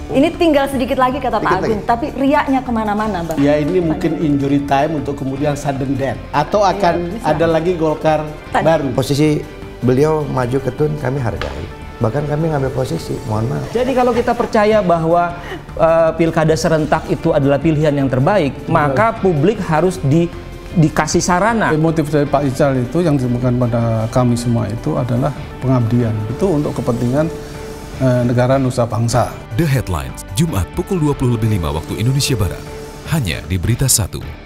Ini tinggal sedikit lagi kata Pak Agung, tapi riaknya kemana-mana, Bang. Ya ini mungkin injury time untuk kemudian sudden death. Atau akan ada lagi Golkar baru. Posisi beliau maju ke Tun kami hargai. Bahkan kami ngambil posisi, mohon maaf. Jadi kalau kita percaya bahwa pilkada serentak itu adalah pilihan yang terbaik, maka publik harus dikasih sarana. Motif dari Pak Ical itu yang disebutkan pada kami semua itu adalah pengabdian. Itu untuk kepentingan negara nusa bangsa. The Headlines, Jumat pukul 20.05 waktu Indonesia Barat. Hanya di Berita 1.